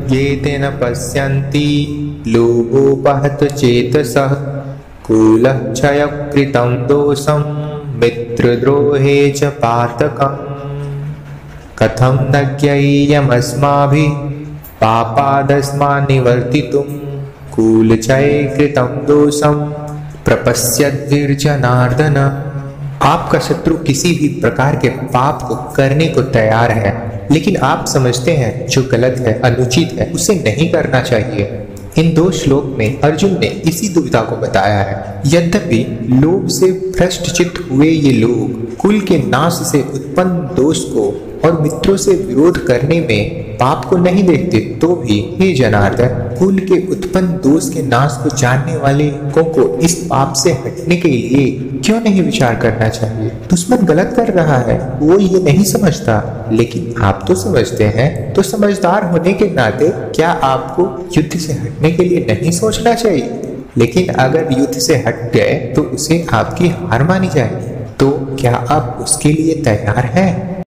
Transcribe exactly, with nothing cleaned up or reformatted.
ये न पश्यन्ति लोभोपहत चेतसः कुलक्षयकृतं दोषं मित्रद्रोहे च पातकम् कथं न ज्ञेयमस्माभिः पापादस्मान् निवर्तितुं कुलक्षये कृतं दोषं प्रपश्यद्भिर्जनार्दन। आपका शत्रु किसी भी प्रकार के पाप को करने को तैयार है, लेकिन आप समझते हैं जो गलत है, अनुचित है, उसे नहीं करना चाहिए। इन दो श्लोक में अर्जुन ने इसी दुविधा को बताया है। यद्यपि लोभ से भ्रष्ट चित्त हुए ये लोग कुल के नाश से उत्पन्न दोष को और मित्रों से विरोध करने में पाप को नहीं देखते, तो भी हे जनार्दन, कुल के उत्पन्न दोष के नाश को जानने वाले लोगों को इस पाप से हटने के लिए क्यों नहीं विचार करना चाहिए? दुश्मन गलत कर रहा है, वो ये नहीं समझता, लेकिन आप तो समझते हैं। तो समझदार होने के नाते क्या आपको युद्ध से हटने के लिए नहीं सोचना चाहिए? लेकिन अगर युद्ध से हट गए तो उसे आपकी हार मानी जाएगी। तो क्या आप उसके लिए तैयार हैं?